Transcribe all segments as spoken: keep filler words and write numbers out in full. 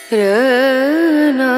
رنا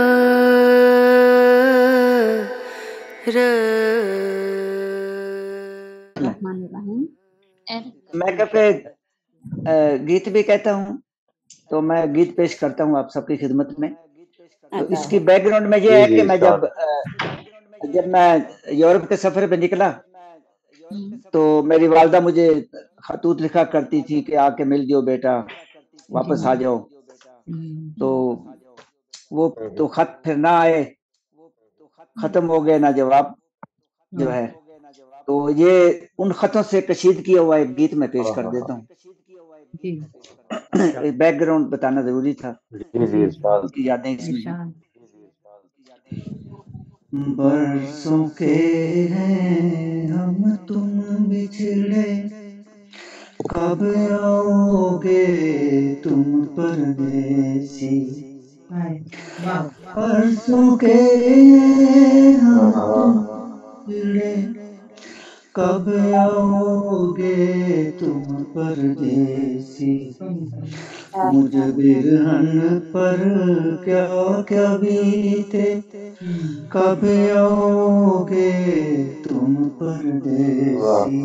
میں کہتے گیت بھی کہتا ہوں، تو میں گیت پیش کرتا ہوں آپ سب کی خدمت میں. تو اس کی بیک گراؤنڈ میں یہ ہے کہ میں جب جب میں یورپ کے سفر پہ نکلا تو میری والدہ مجھے خطوط لکھا کرتی تھی کہ آ کے مل جاؤ بیٹا، واپس آ جاؤ. تو وہ تو خط پھر نہ آئے، ختم ہو گئے نہ جواب جو ہے. تو یہ ان خطوں سے کشید کیا ہوا ایک گیت میں پیش کر دیتا ہوں. بیک گراؤنڈ بتانا ضروری تھا، ان کی یادیں اس میں. برسوں کے ہیں ہم تم بچھڑے، کب آؤ گے تم پردیسی. برسوں کے ہیں ہم تم بچھڑے، کب آؤ گے تم پردیسی. مجھ برہن پر کیا کیا بیتے، کب آؤ گے تم پردیسی.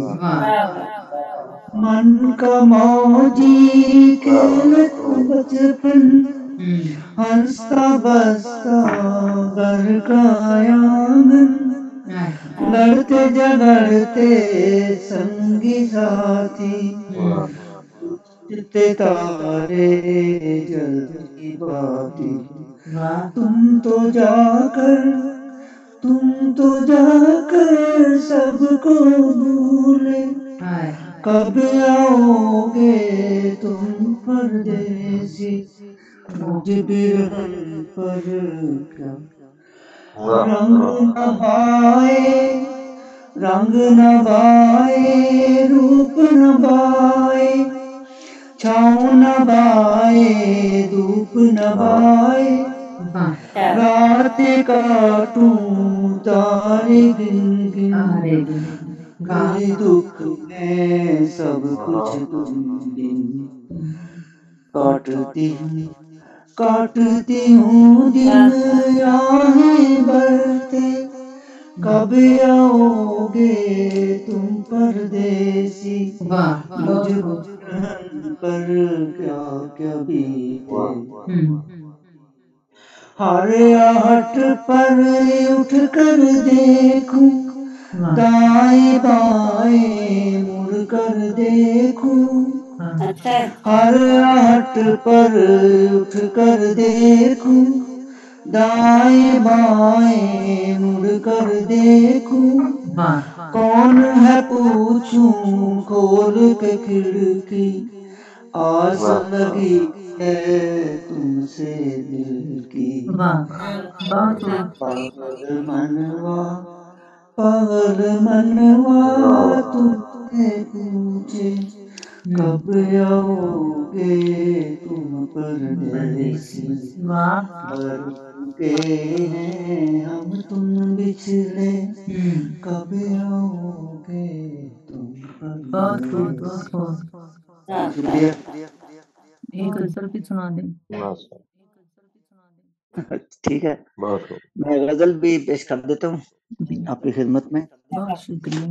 من کا موجی کھیلت بچپن، ہنستا بستا گھر کا آنگن، لڑتے جھگڑتے سنگی ساتھی، اٹھتے تارے جلتی باتی. تم تو جا کر تم تو جا کر سب کو بھولے، کب آؤ گے تم پردیسی. مجھ برہن پر کیا رنگ نہ بھائے، رنگ نہ بھائے، روپ نہ بھائے، چھاؤں نہ بھائے، دھوپ نہ بھائے. رات کاٹوں تارے گن گن، میرے دکھ میں سب کچھ تم دن. کاٹتی ہوں کاٹتی ہوں دن آہیں بڑھتے، کب آؤ گے تم پردیسی. مجھ برہن پر کیا کیا بیتے، ہر آہٹ پر اٹھ کر دیکھوں، دائیں بائیں مڑ کر دیکھوں. ہر آہٹ پر اٹھ کر دیکھوں، دائیں بائیں مڑ کر دیکھوں. کون ہے پوچھوں کھول کے کھڑکی، آس لگی ہے تم سے دل کی. پاگل منوا پاگل منوا تم سے پوچھے، کب آؤ گے تم پردیسی. برسوں کے ہیں ہم تم بچھڑے، کب آؤ گے تم پردیسی. شکریہ. ایک غزل بھی سنا دیں. ٹھیک ہے، میں غزل بھی پیش کر دیتا ہوں آپ کی خدمت میں. بہت شکریہ.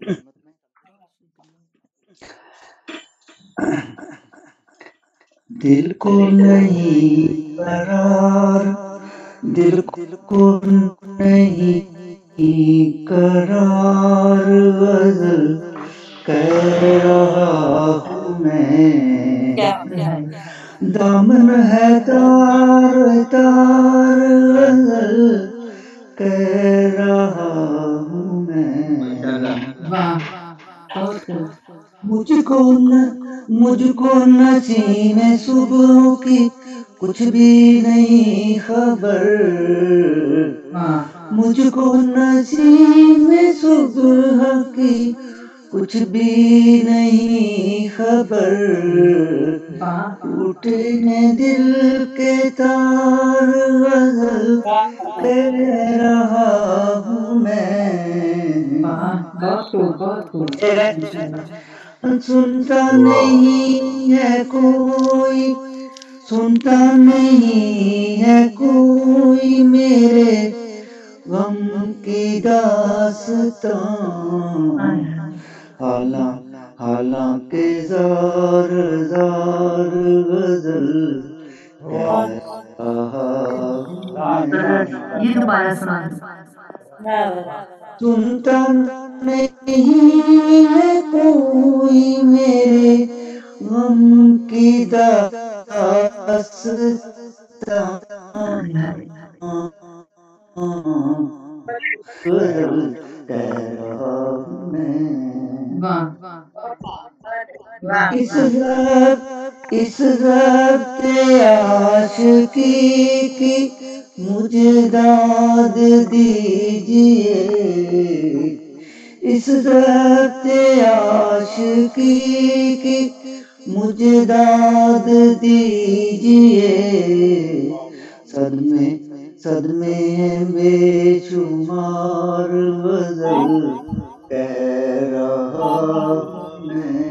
دل کو نہیں قرار، دل کو نہیں قرار، غزل کہہ رہا ہوں میں. دامن ہے تار تار، غزل کہہ رہا ہوں میں. مجھ کو مجھ کو نسیم صبح کی کچھ بھی نہیں خبر، مجھ کو نسیم صبح کی کچھ بھی نہیں خبر. ٹوٹنے دل کے تار، غزل کہہ رہا ہوں میں. سنتا نہیں ہے کوئی، सुनता नहीं है कोई मेरे गम की दास्तां, हालां हालांकि जार जार गजल कह रहा हूँ मैं। ये दोबारा सुना दो। सुनता नहीं है कोई मेरे गम की दास्तां, गजल कह रहा हूँ मैं। वाह इस रब इस रब्ते आशिकी की मुझे दाद दीजिए, इस रब्ते आशिकी की मुझे दाद दीजिए। सदमे सदमे हैं बेशुमार गजल कह रहा हूँ मैं।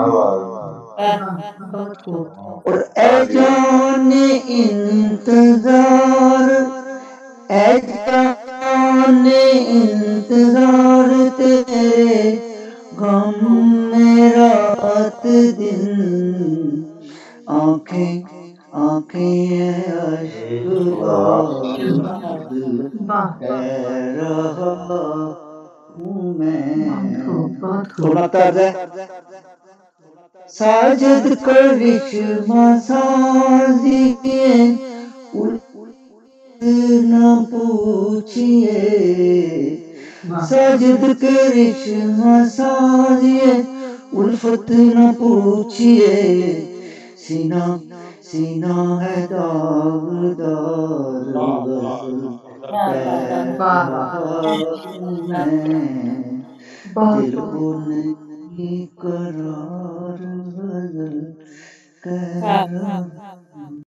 बहुत खूब। और ए जाने इंतजार, ए जाने इंतजार तेरे गम में रात दिन, आंखें आंखें अश्कबार कह रहा हूँ मैं। बहुत खूब। थोड़ा तर्ज है। साजिद करिश्मा साजिए न पूछिए, साजिद करिश्मा साजिए उल्फत न पूछिए। सीना सीना है दागदार गजल कह रहा हूँ मैं। दिल को नहीं करार गजल कह रहा